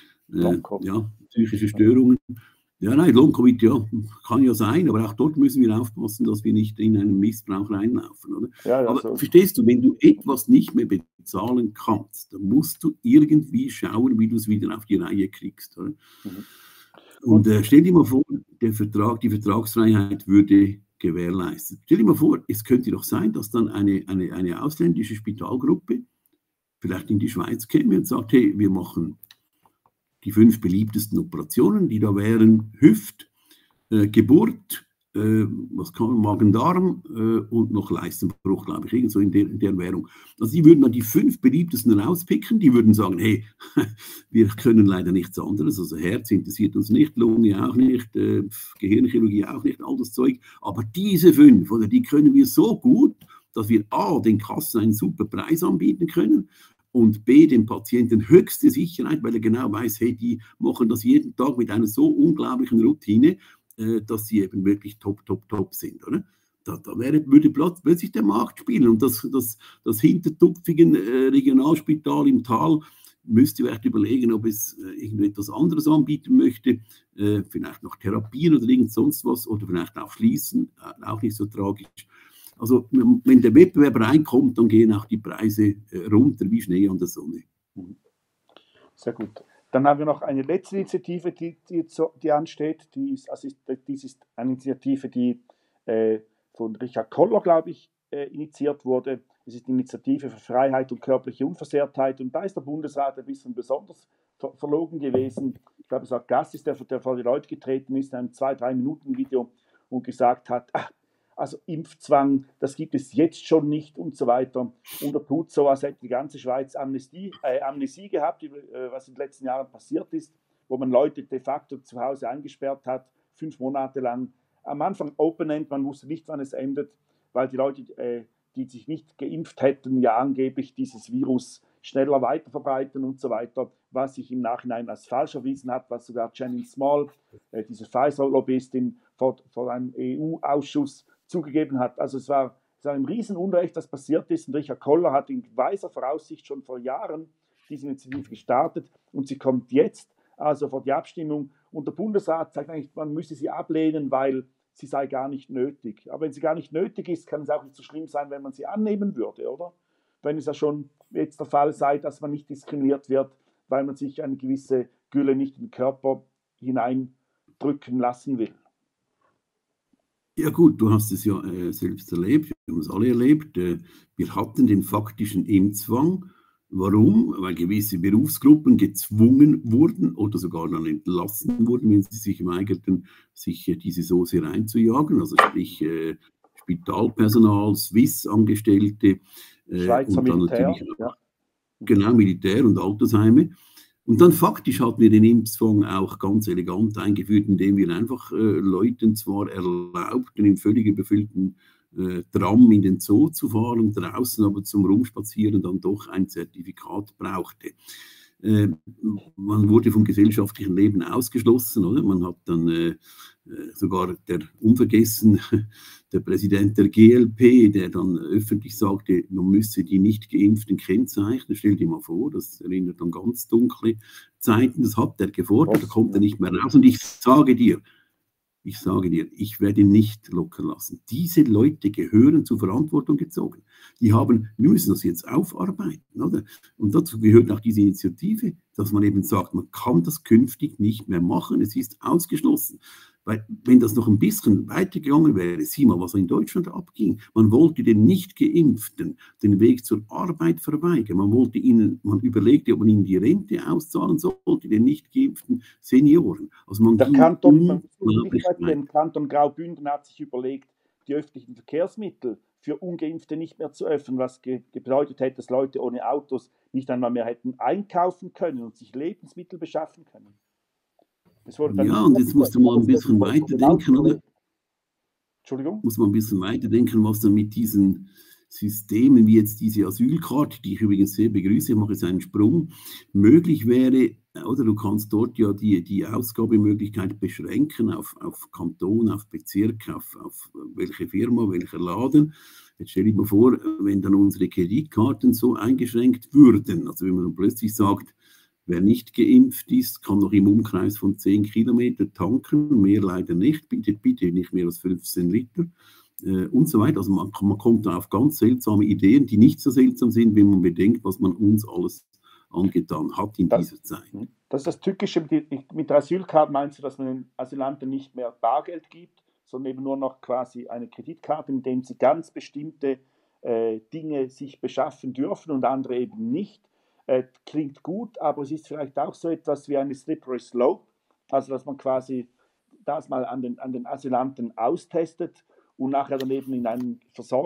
ja, psychische Störungen. Ja, nein, Long-Covid, ja, kann ja sein, aber auch dort müssen wir aufpassen, dass wir nicht in einen Missbrauch reinlaufen, oder? Ja, aber so. Verstehst du, wenn du etwas nicht mehr bezahlen kannst, dann musst du irgendwie schauen, wie du es wieder auf die Reihe kriegst, oder? Und stell dir mal vor, die Vertragsfreiheit würde gewährleistet. Stell dir mal vor, es könnte doch sein, dass dann eine ausländische Spitalgruppe vielleicht in die Schweiz käme und sagt, hey, wir machen die 5 beliebtesten Operationen, die da wären Hüft, Geburt, was kann man, Magen-Darm und noch Leistenbruch, glaube ich, irgend so in der Währung. Also die würden dann die 5 beliebtesten rauspicken, die würden sagen, hey, wir können leider nichts anderes, also Herz interessiert uns nicht, Lunge auch nicht, Gehirnchirurgie auch nicht, all das Zeug, aber diese 5, oder die können wir so gut, dass wir A, den Kassen einen super Preis anbieten können und B, dem Patienten höchste Sicherheit, weil er genau weiß, hey, die machen das jeden Tag mit einer so unglaublichen Routine, dass sie eben wirklich top sind, oder? Da würde plötzlich der Markt spielen und das hintertupfigen Regionalspital im Tal müsste vielleicht überlegen, ob es irgendetwas anderes anbieten möchte, vielleicht noch Therapien oder irgend sonst was oder vielleicht auch schließen, auch nicht so tragisch. Also wenn der Wettbewerb reinkommt, dann gehen auch die Preise runter wie Schnee an der Sonne. Sehr gut. Dann haben wir noch eine letzte Initiative, die ansteht. Dies ist eine Initiative, die von Richard Koller, glaube ich, initiiert wurde. Es ist die Initiative für Freiheit und körperliche Unversehrtheit. Und da ist der Bundesrat ein bisschen besonders verlogen gewesen. Ich glaube, es war Gassis, der vor die Leute getreten ist, in einem 2-3-Minuten-Video und gesagt hat, also Impfzwang, das gibt es jetzt schon nicht und so weiter. Und er tut so, als hätte die ganze Schweiz Amnesie gehabt, was in den letzten Jahren passiert ist, wo man Leute de facto zu Hause eingesperrt hat, 5 Monate lang. Am Anfang Open End, man wusste nicht, wann es endet, weil die Leute, die sich nicht geimpft hätten, ja angeblich dieses Virus schneller weiterverbreiten und so weiter, was sich im Nachhinein als falsch erwiesen hat, was sogar Janine Small, diese Pfizer-Lobbyistin, vor einem EU-Ausschuss zugegeben hat. Also es war ein Riesenunrecht, das passiert ist. Und Richard Koller hat in weiser Voraussicht schon vor Jahren diese Initiative gestartet und sie kommt jetzt also vor die Abstimmung. Und der Bundesrat sagt eigentlich, man müsse sie ablehnen, weil sie sei gar nicht nötig. Aber wenn sie gar nicht nötig ist, kann es auch nicht so schlimm sein, wenn man sie annehmen würde, oder? Wenn es ja schon jetzt der Fall sei, dass man nicht diskriminiert wird, weil man sich eine gewisse Gülle nicht in den Körper hineindrücken lassen will. Ja gut, du hast es ja selbst erlebt, wir haben es alle erlebt. Wir hatten den faktischen Impfzwang. Warum? Weil gewisse Berufsgruppen gezwungen wurden oder sogar dann entlassen wurden, wenn sie sich weigerten, sich diese Soße reinzujagen. Also sprich Spitalpersonal, Swiss-Angestellte Schweizer und dann Militär, natürlich genau Militär und Altersheime. Und dann faktisch hatten wir den Impfzwang auch ganz elegant eingeführt, indem wir einfach Leuten zwar erlaubten, im völlig überfüllten Tram in den Zoo zu fahren, draußen aber zum Rumspazieren dann doch ein Zertifikat brauchte. Man wurde vom gesellschaftlichen Leben ausgeschlossen, oder? Man hat dann sogar unvergessen, der Präsident der GLP, der dann öffentlich sagte, man müsse die nicht Geimpften kennzeichnen. Stell dir mal vor, das erinnert an ganz dunkle Zeiten, das hat er gefordert, da kommt er nicht mehr raus. Und ich sage dir, ich werde nicht locker lassen. Diese Leute gehören zur Verantwortung gezogen. Wir müssen das jetzt aufarbeiten, oder? Und dazu gehört auch diese Initiative, dass man eben sagt, man kann das künftig nicht mehr machen, es ist ausgeschlossen. Weil wenn das noch ein bisschen weitergegangen wäre, sieh mal, was in Deutschland abging. Man wollte den Nicht-Geimpften den Weg zur Arbeit verweigern. Man überlegte, ob man ihnen die Rente auszahlen sollte, den Nicht-Geimpften Senioren. Also man der ging Kanton Graubünden hat sich überlegt, die öffentlichen Verkehrsmittel für Ungeimpfte nicht mehr zu öffnen, was bedeutet hätte, dass Leute ohne Autos nicht einmal mehr hätten einkaufen können und sich Lebensmittel beschaffen können. Ja, und jetzt musst du mal ein bisschen weiterdenken, oder? Entschuldigung? Muss man ein bisschen weiterdenken, was dann mit diesen Systemen wie jetzt diese Asylkarte, die ich übrigens sehr begrüße, ich mache jetzt einen Sprung, möglich wäre, oder du kannst dort ja die Ausgabemöglichkeit beschränken auf Kanton, auf Bezirk, auf welche Firma, welcher Laden. Jetzt stelle ich mir vor, wenn dann unsere Kreditkarten so eingeschränkt würden, also wenn man dann plötzlich sagt, wer nicht geimpft ist, kann noch im Umkreis von 10 Kilometer tanken, mehr leider nicht, bitte nicht mehr als 15 Liter und so weiter. Also man kommt da auf ganz seltsame Ideen, die nicht so seltsam sind, wenn man bedenkt, was man uns alles angetan hat in dieser Zeit. Das ist das Tückische mit der Asylkarte. Meinst du, dass man den Asylanten nicht mehr Bargeld gibt, sondern eben nur noch quasi eine Kreditkarte, mit der sie ganz bestimmte Dinge sich beschaffen dürfen und andere eben nicht? Klingt gut, aber es ist vielleicht auch so etwas wie eine slippery slope, also dass man quasi das mal an den Asylanten austestet und nachher dann eben in einem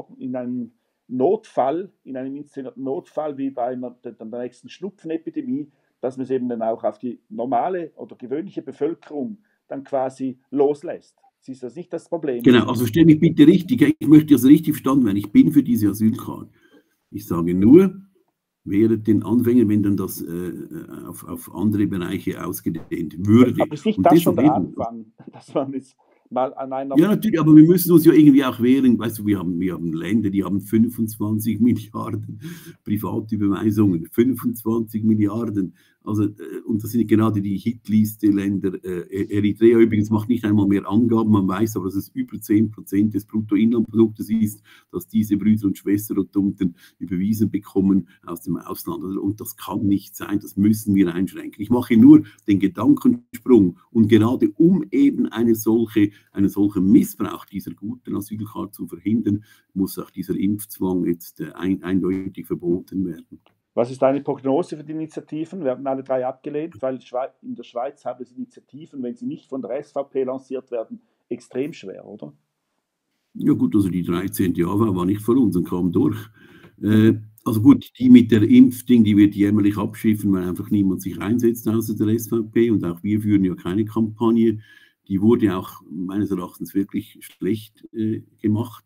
Notfall, in einem inszenierten Notfall, wie bei der nächsten Schnupfenepidemie, dass man es eben dann auch auf die normale oder gewöhnliche Bevölkerung dann quasi loslässt. Ist das nicht das Problem? Genau, also stell mich bitte richtig, ich möchte das richtig verstanden werden, ich bin für diese Asylkarte. Ich sage nur, während den Anfängen, wenn dann das auf andere Bereiche ausgedehnt würde. Aber ist nicht das schon der Anfang, dass man es mal an einer... Ja, natürlich, aber wir müssen uns ja irgendwie auch wehren. Weißt du, wir haben Länder, die haben 25 Milliarden Privatüberweisungen, 25 Milliarden. Also, und das sind gerade die Hitliste-Länder. Eritrea übrigens macht nicht einmal mehr Angaben. Man weiß aber, dass es über 10% des Bruttoinlandproduktes ist, dass diese Brüder und Schwestern und Unten überwiesen bekommen aus dem Ausland. Und das kann nicht sein. Das müssen wir einschränken. Ich mache nur den Gedankensprung. Und gerade um eben einen solchen Missbrauch dieser guten Asylkarte zu verhindern, muss auch dieser Impfzwang jetzt eindeutig verboten werden. Was ist deine Prognose für die Initiativen? Wir haben alle 3 abgelehnt, weil in der Schweiz haben es Initiativen, wenn sie nicht von der SVP lanciert werden, extrem schwer, oder? Ja gut, also die 13. Java war nicht von uns und kam durch. Also gut, die mit der Impfding, die wird jämmerlich abschiffen, weil einfach niemand sich einsetzt außer der SVP und auch wir führen ja keine Kampagne. Die wurde auch meines Erachtens wirklich schlecht gemacht.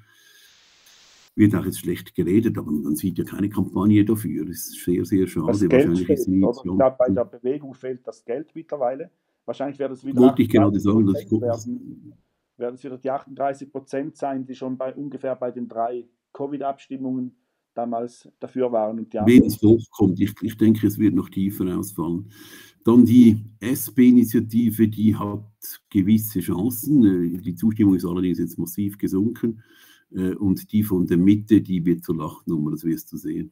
Wird auch jetzt schlecht geredet, aber man sieht ja keine Kampagne dafür. Das ist sehr, sehr schade. Das Geld fehlt, oder? Ich glaube, bei der Bewegung fehlt das Geld mittlerweile. Wahrscheinlich wird es wieder wollte ich gerade sagen, dass werden es wieder die 38% sein, die schon ungefähr bei den 3 Covid-Abstimmungen damals dafür waren. Wenn es hochkommt, ich denke, es wird noch tiefer ausfallen. Dann die SP-Initiative, die hat gewisse Chancen. Die Zustimmung ist allerdings jetzt massiv gesunken. Und die von der Mitte, die wird zur Lachnummer, das wirst du sehen.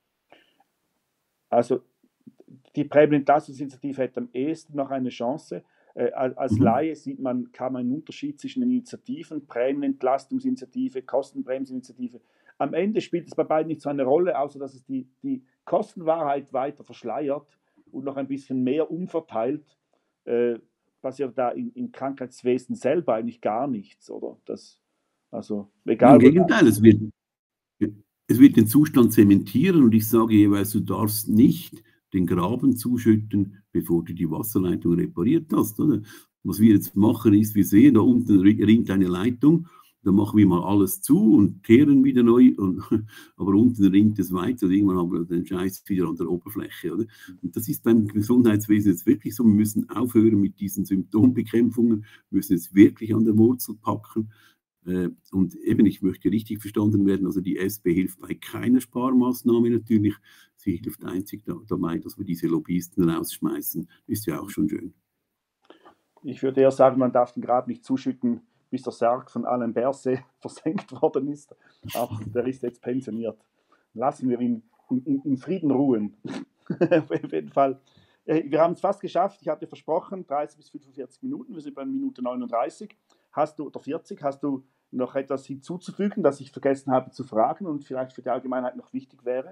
Also die Prämienentlassungsinitiative hätte am ehesten noch eine Chance. Als Laie kann man einen Unterschied zwischen den Initiativen, Prämienentlastungsinitiative, Kostenbremsinitiative. Am Ende spielt es bei beiden nicht so eine Rolle, außer dass es die Kostenwahrheit weiter verschleiert und noch ein bisschen mehr umverteilt, passiert da im Krankheitswesen selber eigentlich gar nichts, oder? Also, egal. Im Gegenteil, es wird den Zustand zementieren und ich sage jeweils, du darfst nicht den Graben zuschütten, bevor du die Wasserleitung repariert hast. Oder? Was wir jetzt machen ist, wir sehen, da unten rinnt eine Leitung, da machen wir mal alles zu und kehren wieder neu, aber unten rinnt es weiter und irgendwann haben wir den Scheiß wieder an der Oberfläche. Oder? Und das ist beim Gesundheitswesen jetzt wirklich so, wir müssen aufhören mit diesen Symptombekämpfungen, müssen es wirklich an der Wurzel packen. Und eben, ich möchte richtig verstanden werden, also die SP hilft bei keiner Sparmaßnahme natürlich, sie hilft einzig dabei, dass wir diese Lobbyisten rausschmeißen, ist ja auch schon schön. Ich würde eher sagen, man darf den Grab nicht zuschütten, bis der Sarg von Alain Berset versenkt worden ist, aber der ist jetzt pensioniert. Lassen wir ihn in Frieden ruhen. Auf jeden Fall. Wir haben es fast geschafft, ich hatte versprochen, 30 bis 45 Minuten, wir sind bei Minute 39. Hast du noch etwas hinzuzufügen, das ich vergessen habe zu fragen und vielleicht für die Allgemeinheit noch wichtig wäre?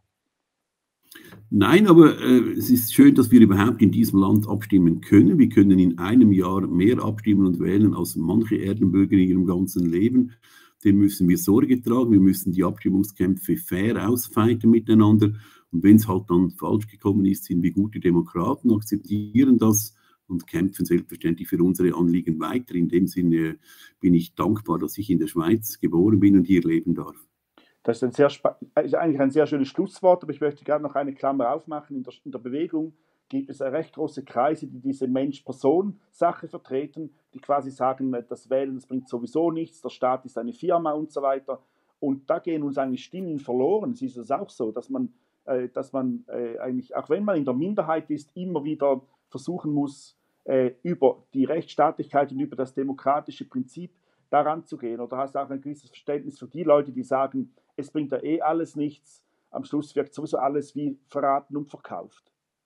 Nein, aber es ist schön, dass wir überhaupt in diesem Land abstimmen können. Wir können in einem Jahr mehr abstimmen und wählen als manche Erdenbürger in ihrem ganzen Leben. Dem müssen wir Sorge tragen. Wir müssen die Abstimmungskämpfe fair ausfeiten miteinander. Und wenn es halt dann falsch gekommen ist, sind wir gute Demokraten, akzeptieren das und kämpfen selbstverständlich für unsere Anliegen weiter. In dem Sinne bin ich dankbar, dass ich in der Schweiz geboren bin und hier leben darf. Das ist eigentlich ein sehr schönes Schlusswort, aber ich möchte gerne noch eine Klammer aufmachen. In der Bewegung gibt es recht große Kreise, die diese Mensch-Person-Sache vertreten, die quasi sagen, das Wählen, das bringt sowieso nichts, der Staat ist eine Firma und so weiter. Und da gehen uns eigentlich Stimmen verloren. Es ist es auch so, dass man eigentlich, auch wenn man in der Minderheit ist, immer wieder versuchen muss, über die Rechtsstaatlichkeit und über das demokratische Prinzip daran zu gehen. Oder hast du auch ein gewisses Verständnis für die Leute, die sagen, es bringt ja eh alles nichts, am Schluss wirkt sowieso alles wie verraten und verkauft?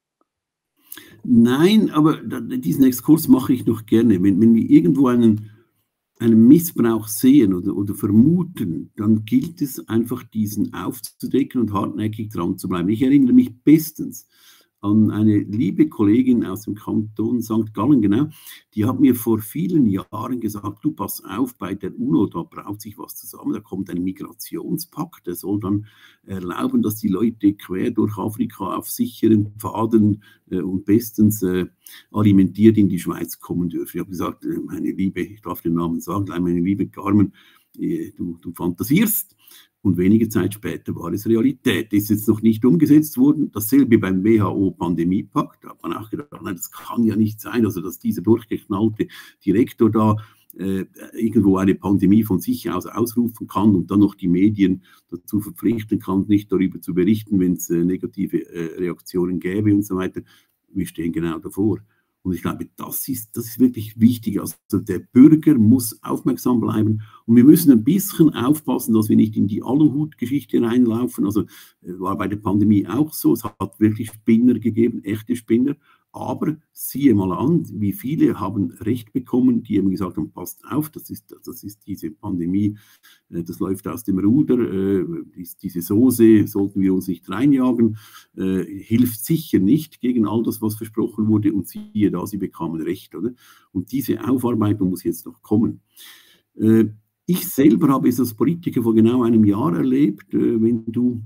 Nein, aber diesen Exkurs mache ich noch gerne. Wenn wir irgendwo einen Missbrauch sehen oder vermuten, dann gilt es einfach, diesen aufzudecken und hartnäckig dran zu bleiben. Ich erinnere mich bestens an eine liebe Kollegin aus dem Kanton St. Gallen, genau, die hat mir vor vielen Jahren gesagt, du pass auf, bei der UNO, da braut sich was zusammen, da kommt ein Migrationspakt, der soll dann erlauben, dass die Leute quer durch Afrika auf sicheren Pfaden und bestens alimentiert in die Schweiz kommen dürfen. Ich habe gesagt, meine Liebe, ich darf den Namen sagen, meine liebe Carmen, du fantasierst. Und wenige Zeit später war es Realität. Ist jetzt noch nicht umgesetzt worden. Dasselbe beim WHO-Pandemiepakt. Da hat man auch gedacht, nein, das kann ja nicht sein, also dass dieser durchgeknallte Direktor da irgendwo eine Pandemie von sich aus ausrufen kann und dann noch die Medien dazu verpflichten kann, nicht darüber zu berichten, wenn es negative Reaktionen gäbe und so weiter. Wir stehen genau davor. Und ich glaube, das ist wirklich wichtig. Also der Bürger muss aufmerksam bleiben und wir müssen ein bisschen aufpassen, dass wir nicht in die Aluhut-Geschichte reinlaufen. Also war bei der Pandemie auch so. Es hat wirklich Spinner gegeben, echte Spinner. Aber siehe mal an, wie viele haben Recht bekommen, die eben gesagt haben, passt auf, das ist diese Pandemie, das läuft aus dem Ruder, diese Soße sollten wir uns nicht reinjagen, hilft sicher nicht gegen all das, was versprochen wurde und siehe da, sie bekamen Recht. Oder? Und diese Aufarbeitung muss jetzt noch kommen. Ich selber habe es als Politiker vor genau einem Jahr erlebt, wenn du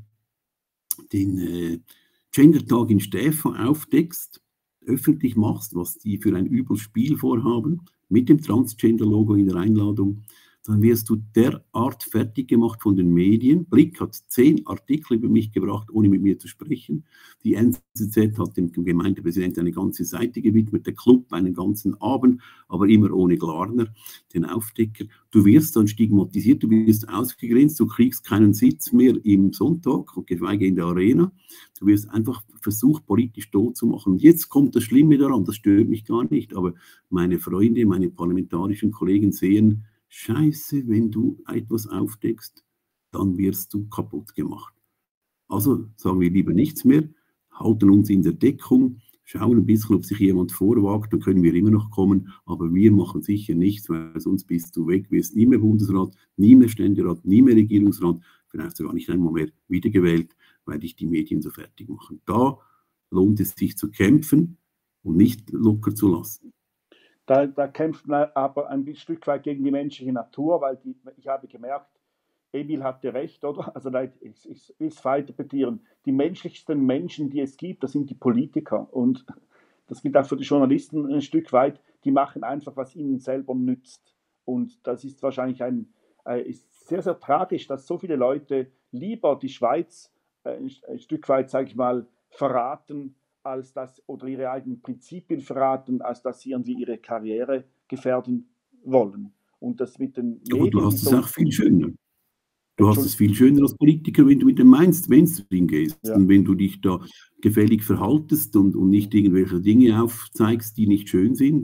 den Gender-Tag in Stäfa aufdeckst, öffentlich machst, was die für ein übles Spiel vorhaben, mit dem Transgender-Logo in der Einladung, dann wirst du derart fertig gemacht von den Medien. Blick hat 10 Artikel über mich gebracht, ohne mit mir zu sprechen. Die NZZ hat dem Gemeindepräsidenten eine ganze Seite gewidmet, der Club einen ganzen Abend, aber immer ohne Glarner, den Aufdecker. Du wirst dann stigmatisiert, du wirst ausgegrenzt, du kriegst keinen Sitz mehr im Sonntag, geschweige in der Arena. Du wirst einfach versucht, politisch tot zu machen. Und jetzt kommt das Schlimme daran, das stört mich gar nicht, aber meine Freunde, meine parlamentarischen Kollegen sehen, Scheiße, wenn du etwas aufdeckst, dann wirst du kaputt gemacht. Also sagen wir lieber nichts mehr, halten uns in der Deckung, schauen ein bisschen, ob sich jemand vorwagt, dann können wir immer noch kommen, aber wir machen sicher nichts, weil sonst bist du weg, wirst nie mehr Bundesrat, nie mehr Ständerat, nie mehr Regierungsrat, vielleicht sogar nicht einmal mehr wiedergewählt, weil dich die Medien so fertig machen. Da lohnt es sich zu kämpfen und nicht locker zu lassen. Da kämpft man aber ein Stück weit gegen die menschliche Natur, weil ich habe gemerkt, Emil hatte recht, oder? Also ich will es weiterplädieren. Die menschlichsten Menschen, die es gibt, das sind die Politiker. Und das gilt auch für die Journalisten ein Stück weit. Die machen einfach, was ihnen selber nützt. Und das ist wahrscheinlich ist sehr, sehr tragisch, dass so viele Leute lieber die Schweiz ein Stück weit, sage ich mal, verraten, als dass, oder ihre eigenen Prinzipien verraten, als dass sie irgendwie ihre Karriere gefährden wollen. Und das mit den Medien. Aber du hast es auch viel schöner. Du hast es viel schöner als Politiker, wenn du mit dem Mainstream gehst. Ja. Und wenn du dich da gefällig verhaltest und nicht irgendwelche Dinge aufzeigst, die nicht schön sind,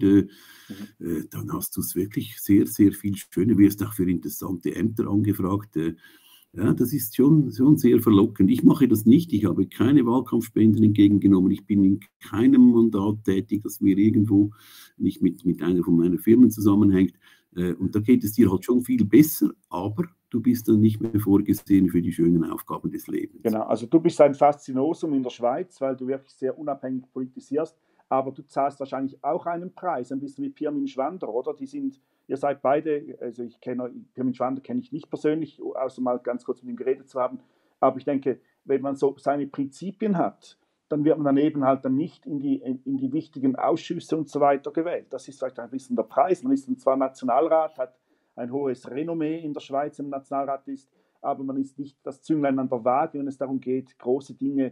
dann hast du es wirklich sehr, sehr viel schöner. Du wirst auch für interessante Ämter angefragt. Ja, das ist schon sehr verlockend. Ich mache das nicht. Ich habe keine Wahlkampfspenden entgegengenommen. Ich bin in keinem Mandat tätig, das mir irgendwo nicht mit einer von meinen Firmen zusammenhängt. Und da geht es dir halt schon viel besser, aber du bist dann nicht mehr vorgesehen für die schönen Aufgaben des Lebens. Genau, also du bist ein Faszinosum in der Schweiz, weil du wirklich sehr unabhängig politisierst, aber du zahlst wahrscheinlich auch einen Preis, ein bisschen wie Pirmin Schwander, oder? Ihr seid beide, also Pirmin Schwander kenne ich nicht persönlich, außer mal ganz kurz mit ihm geredet zu haben, aber ich denke, wenn man so seine Prinzipien hat, dann wird man daneben halt dann nicht in die wichtigen Ausschüsse und so weiter gewählt. Das ist vielleicht ein bisschen der Preis. Man ist zwar Nationalrat, hat ein hohes Renommee in der Schweiz im Nationalrat ist, aber man ist nicht das Zünglein an der Waage, wenn es darum geht, große Dinge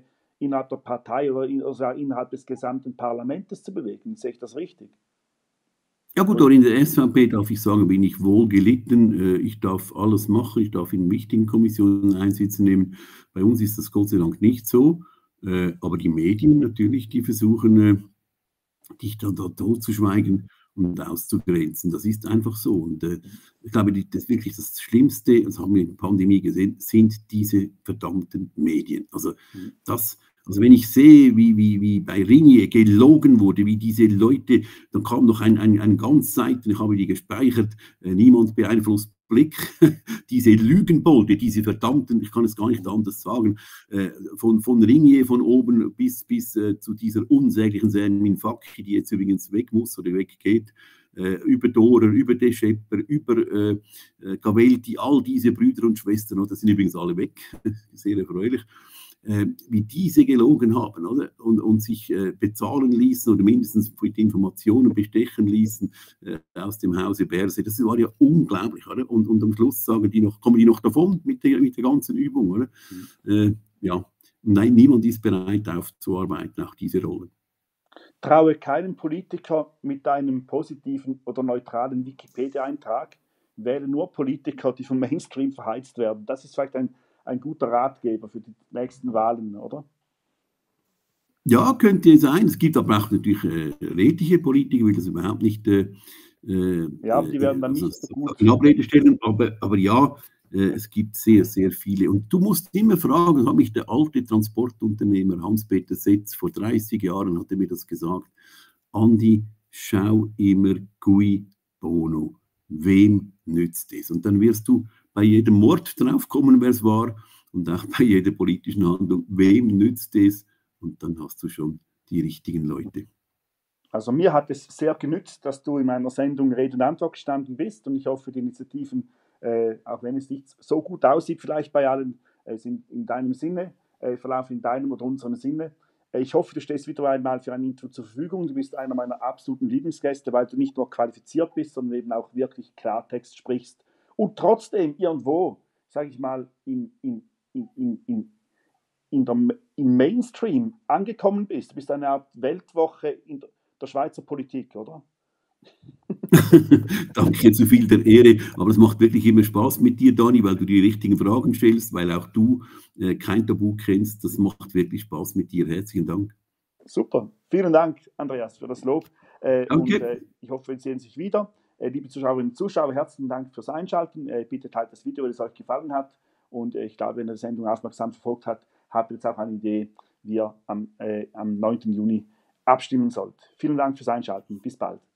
innerhalb der Partei oder innerhalb des gesamten Parlaments zu bewegen. Sehe ich das richtig? Ja gut, aber in der SVP darf ich sagen, bin ich wohl gelitten. Ich darf alles machen, ich darf in wichtigen Kommissionen Einsitz nehmen. Bei uns ist das Gott sei Dank nicht so. Aber die Medien natürlich, die versuchen, dich da totzuschweigen und auszugrenzen. Das ist einfach so. Und ich glaube, das wirklich das Schlimmste, das haben wir in der Pandemie gesehen, sind diese verdammten Medien. Also wenn ich sehe, wie bei Ringier gelogen wurde, wie diese Leute, dann kam noch ein ganz Seiten, ich habe die gespeichert, niemand beeinflusst Blick, diese Lügenbolde, diese verdammten, ich kann es gar nicht anders sagen, von Ringier von oben bis zu dieser unsäglichen Sermin Facchi, die jetzt übrigens weg muss oder weggeht, über Dorer, über De Schepper, über Gavelti, all diese Brüder und Schwestern, das sind übrigens alle weg, sehr erfreulich, wie diese gelogen haben, oder? Und sich bezahlen ließen oder mindestens mit Informationen bestechen ließen aus dem Hause Berse. Das war ja unglaublich, oder? Und am Schluss sagen die noch, kommen die noch davon mit der ganzen Übung, oder? Ja, nein, niemand ist bereit aufzuarbeiten, auch diese Rollen. Traue keinem Politiker mit einem positiven oder neutralen Wikipedia-Eintrag, wähle nur Politiker, die vom Mainstream verheizt werden. Das ist vielleicht ein guter Ratgeber für die nächsten Wahlen, oder? Ja, könnte sein. Es gibt aber auch natürlich redliche Politiker, ich will das überhaupt nicht ja, aber die werden dann nicht so gut in Abrede stellen, aber ja, es gibt sehr, sehr viele. Und du musst immer fragen, das hat mich der alte Transportunternehmer Hans-Peter Setz vor 30 Jahren hat er mir das gesagt, Andi, schau immer cui bono. Wem nützt es? Und dann wirst du bei jedem Mord draufkommen, wer es war, und auch bei jeder politischen Handlung, wem nützt es? Und dann hast du schon die richtigen Leute. Also mir hat es sehr genützt, dass du in meiner Sendung Rede und Antwort gestanden bist, und ich hoffe, die Initiativen, auch wenn es nicht so gut aussieht, vielleicht bei allen, sind in deinem Sinne, verlaufen in deinem oder unserem Sinne. Ich hoffe, du stehst wieder einmal für ein Interview zur Verfügung. Du bist einer meiner absoluten Lieblingsgäste, weil du nicht nur qualifiziert bist, sondern eben auch wirklich Klartext sprichst und trotzdem irgendwo, sage ich mal, im Mainstream angekommen bist. Du bist eine Art Weltwoche in der Schweizer Politik, oder? Danke zu viel der Ehre, aber es macht wirklich immer Spaß mit dir, Dani, weil du die richtigen Fragen stellst, weil auch du kein Tabu kennst. Das macht wirklich Spaß mit dir. Herzlichen Dank. Super. Vielen Dank, Andreas, für das Lob. Danke. Und ich hoffe, wir sehen sich wieder. Liebe Zuschauerinnen und Zuschauer, herzlichen Dank fürs Einschalten. Bitte teilt das Video, wenn es euch gefallen hat. Und ich glaube, wenn ihr die Sendung aufmerksam verfolgt habt, habt ihr jetzt auch eine Idee, wie ihr am 9. Juni abstimmen sollt. Vielen Dank fürs Einschalten. Bis bald.